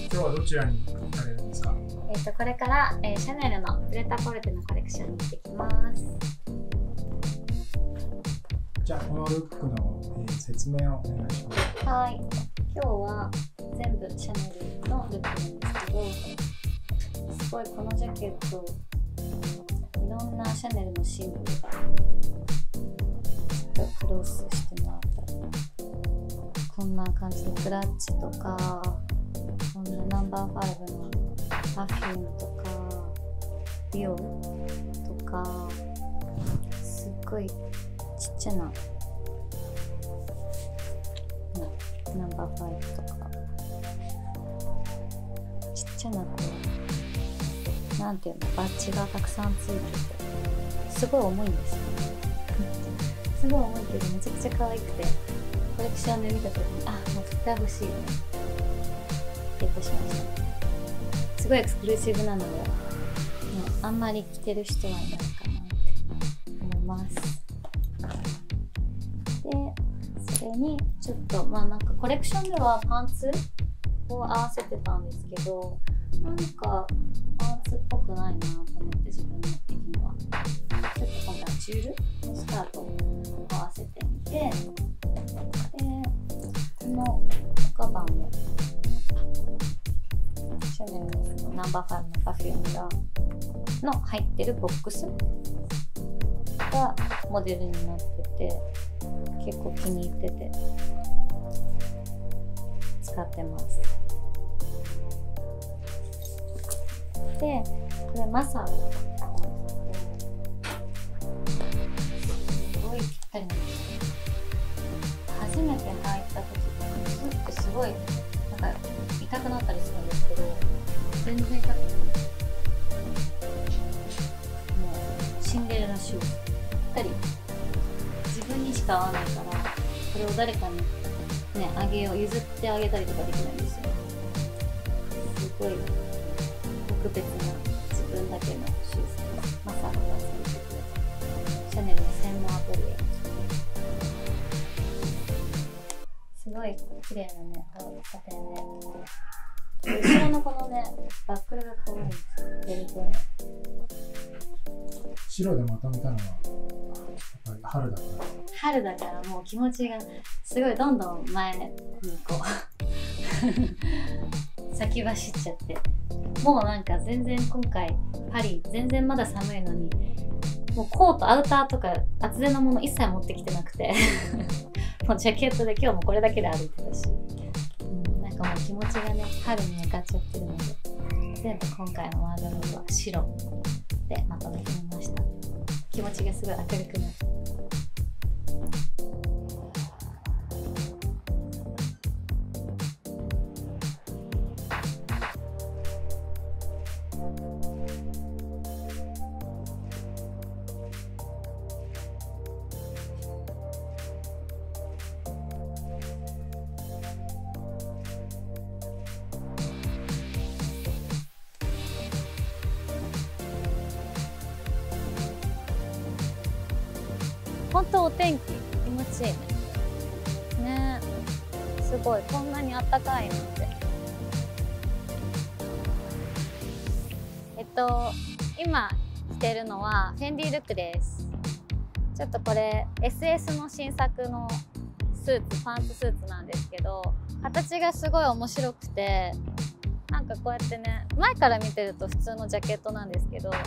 今日はどちらに行かれるんですか？ これから、シャネルのプレタポルテのコレクションに行ってきます。 じゃあこのルックの、説明をお願いします。 はい。今日は全部シャネルのルックなんですけど、すごいこのジャケット、いろんなシャネルのシンボルがちょっとクロスしてもらったり、こんな感じでクラッチとか、こんなナンバー5のパフュームとかディオとか、すっごいちっちゃなナンバー5とか、ちっちゃなこうなんていうの、バッジがたくさんついてて、すごい重いんですよすごい重いけどめちゃくちゃ可愛くて、コレクションで見た時にもう絶対欲しいねゲットしました。すごいエクスクルーシブなので、あんまり着てる人はいないかなって思います。で、それにちょっとなんかコレクションではパンツを合わせてたんですけど、なんかパンツっぽくないなと思って自分の的には。ちょっと今度はチュールのスカートを合わせてみて、で、このカバンもシャネルのナンバー5のパフュームの入ってるボックスがモデルになってて、結構気に入ってて使ってます。で、これマサロなんですけど、すごいぴったりなんですよ。初めて履いた時靴ってすごいなんか痛くなったりするんですけど、全然痛くない。もうシンデレラシューズぴったり、自分にしか合わないから、これを誰かにねあげよう、譲ってあげたりとかできないんですよ。すごい特別な自分だけのシューズです。マサロがついてくれたシャネルの専門アトリエ、すごい綺麗なねサテンで、後ろのこのねバックルが可愛いんですよ。ベルトの白でまとめたのはやっぱり春だから。 春だからもう気持ちがすごいどんどん前にこう先走っちゃって、もうなんか全然今回パリ全然まだ寒いのに、もうコートアウターとか厚手のもの一切持ってきてなくてもうジャケットで今日もこれだけで歩いてたし、なんかもう気持ちがね春に向かっちゃってるので、全部今回のワードローブは白でまとめてみました。気持ちがすごい明るくなる。本当お天気気持ちいいね。すごいこんなにあったかいなんて。今着てるのはフェンディルックです。ちょっとこれ SS の新作のスーツ、パンツスーツなんですけど、形がすごい面白くて、なんかこうやってね前から見てると普通のジャケットなんですけど、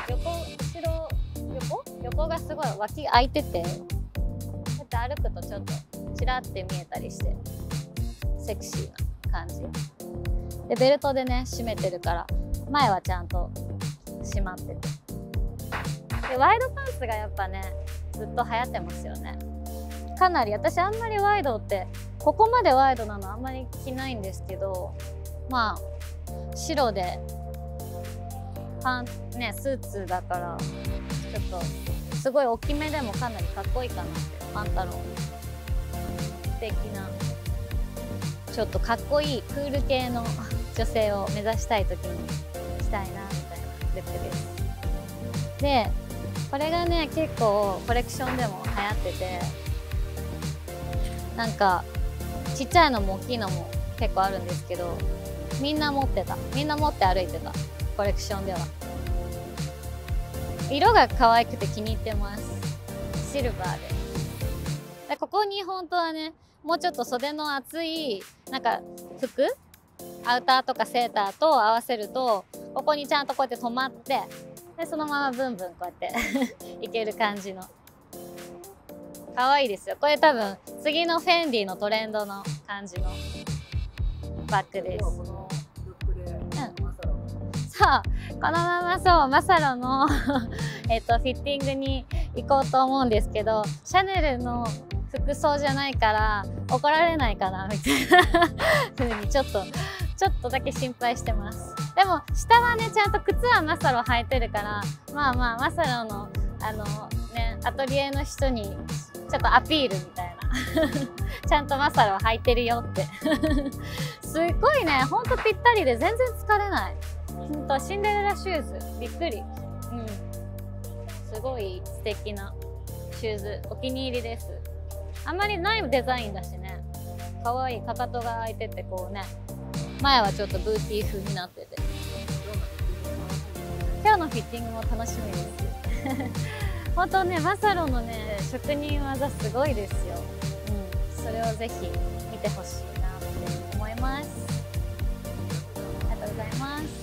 横がすごい脇開いてて、こうやって歩くとちょっとチラって見えたりしてセクシーな感じで、ベルトでね締めてるから前はちゃんと締まってて、でワイドパンツがやっぱねずっと流行ってますよね。かなり私あんまりワイドってここまでワイドなのあんまり着ないんですけど、白でスーツだからちょっとすごい大きめでもかなりかっこいいかなって、パンタロン素敵なちょっとかっこいいクール系の女性を目指したい時に着たいなみたいなルックです。でこれがね結構コレクションでも流行ってて、なんかちっちゃいのも大きいのも結構あるんですけど、 みんな持ってた。みんな持って歩いてた。コレクションでは。色が可愛くて気に入ってます。シルバーで。ここに本当はね、もうちょっと袖の厚い、なんか服アウターとかセーターと合わせると、ここにちゃんとこうやって止まって、で、そのままブンブンこうやっていける感じの。可愛いですよ。これ多分、次のフェンディのトレンドの感じのバッグです。そう、このままそう、マサロのフィッティングに行こうと思うんですけど、シャネルの服装じゃないから怒られないかなみたいな風にちょっとだけ心配してます。でも下はね、ちゃんと靴はマサロ履いてるから、まあまあマサロのね、アトリエの人にちょっとアピールみたいなちゃんとマサロ履いてるよってすっごいね、ほんとぴったりで全然疲れない。ほんとシンデレラシューズびっくり。すごい素敵なシューズ、お気に入りです。あんまりないデザインだしね、かわいい。かかとが開いてて、こうね、前はちょっとブーティー風になってて、今日のフィッティングも楽しみです本当ね、マサロのね、職人技すごいですよ。それをぜひ見てほしいなって思います。ありがとうござい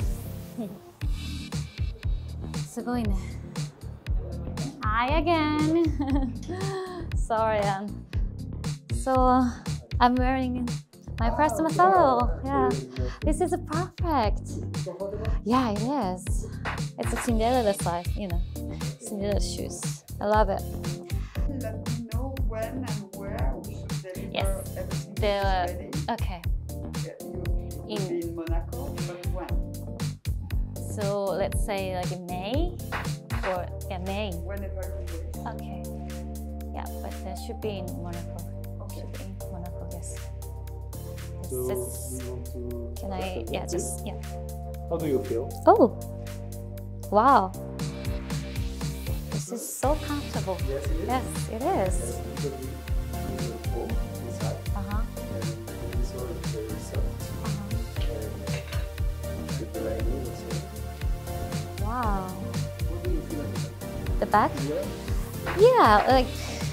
ますすごいね。Hi again sorry, so I'm wearing my first Masaro. Yeah, this is perfect. Yeah, it is. It's a Cinderella size, you know, Cinderella shoes. I love it. Let me know when and where we should deliver Yes. everything. The okay. Yeah, you will be in Monaco, but when? So let's say like in May or May. Whenever you wish. Okay. Yeah, but that should be in Monaco. Okay. Should be in Monaco, yes. So This- we want to Can I? Yeah, just yeah. How do you feel? Oh, wow. This is so comfortable. Yes, it is. Yes, it is. Yes, because we foam inside, Uh-huh. and this one is very soft, Uh-huh. and with the lining also. Wow. What do you feel about The back? it? Yeah, like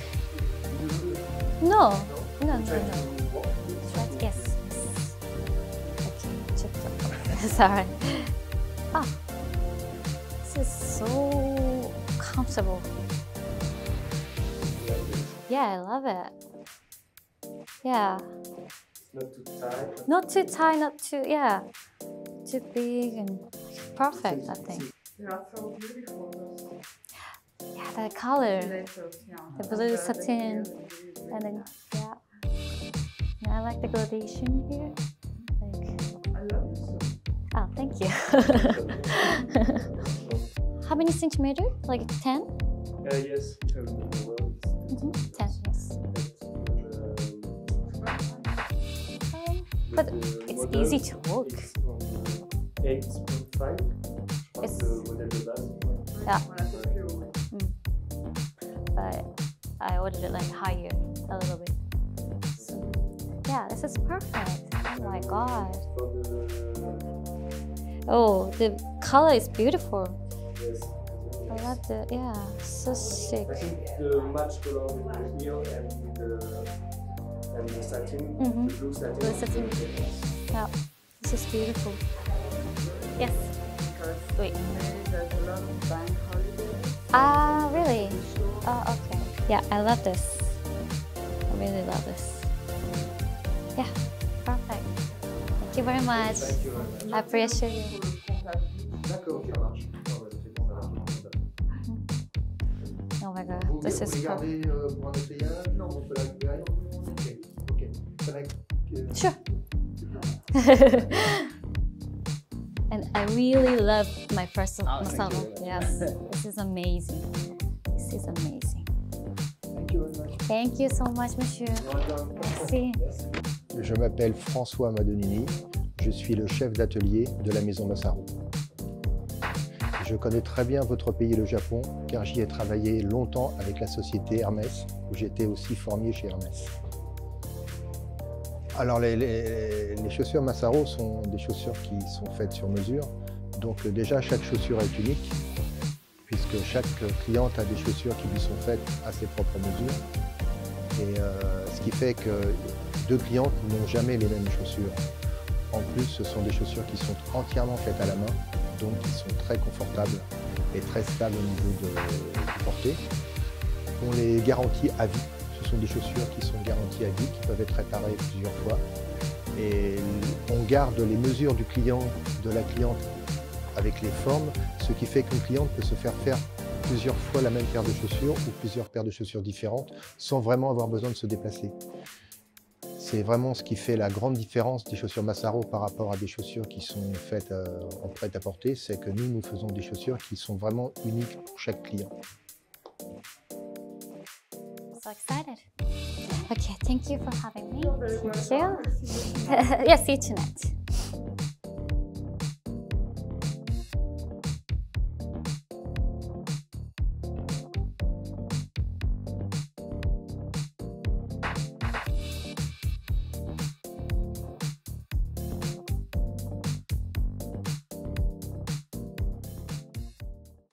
no. No, no, Try no. to walk. But yes. Okay, check that. Sorry. Ah, this is so comfortable. Yeah, I love it. Yeah, Not too tight. not too tight, not too, yeah, too big and perfect, I think. They are so beautiful. Those Yeah, the color letters, yeah. The blue And satin, the and then, yeah. And I like the gradation here. Like, I love this. oh, thank you. How many centimeter? Like 10? Yes, if I remember well, it's 10, yes. But it's easy to walk. It's on 8.5 on It's- the model de base. Yeah. Voilà, c'est plus haut. But I ordered it like higher a little bit. So, yeah, this is perfect. Oh my god. For the Oh, the color is beautiful. yes, I love the, yeah, so sick. I think the match color with the heel and the satin, Mhm. the blue satin. Blue satin. Yeah, this is beautiful. Yes. Because Wait. there's a lot of bank holidays. Ah, really? Sure. Oh, okay. Yeah, I love this. I really love this. Yeah, perfect. Thank you very much. Thank you very much. I appreciate you. D'accord, ça marche. Ah ouais, c'est bon, ça marche. Oh my god, Vous this is vous perfect. regardez pour un essayage? Non, on peut la récupérer. Ok, ok. Can I, Sure. And I really love my first masala. Yes, this is amazing. This is amazing. Thank you very much. Thank you so much, monsieur. Merci. Yes. Je m'appelle François Madonini. Je suis le chef d'atelier de la maison Massaro. Je connais très bien votre pays, le Japon, car j'y ai travaillé longtemps avec la société Hermès, où j'étais aussi formier chez Hermès. Alors les chaussures Massaro sont des chaussures qui sont faites sur mesure. Donc déjà chaque chaussure est unique puisque chaque cliente a des chaussures qui lui sont faites à ses propres mesures. Et ce qui fait que deux clientes n'ont jamais les mêmes chaussures. En plus, ce sont des chaussures qui sont entièrement faites à la main, donc qui sont très confortables et très stables au niveau du porté. On les garantit à vie. Ce sont des chaussures qui sont garanties à vie, qui peuvent être réparées plusieurs fois. Et on garde les mesures du client, de la cliente avec les formes, ce qui fait qu'une cliente peut se faire plusieurs fois la même paire de chaussures ou plusieurs paires de chaussures différentes sans vraiment avoir besoin de se déplacer. C'est vraiment ce qui fait la grande différence des chaussures Massaro par rapport à des chaussures qui sont faites en prêt-à-porter, c'est que nous faisons des chaussures qui sont vraiment uniques pour chaque client. So excited. Okay, thank you for having me. Thank you. Yeah, see you tonight.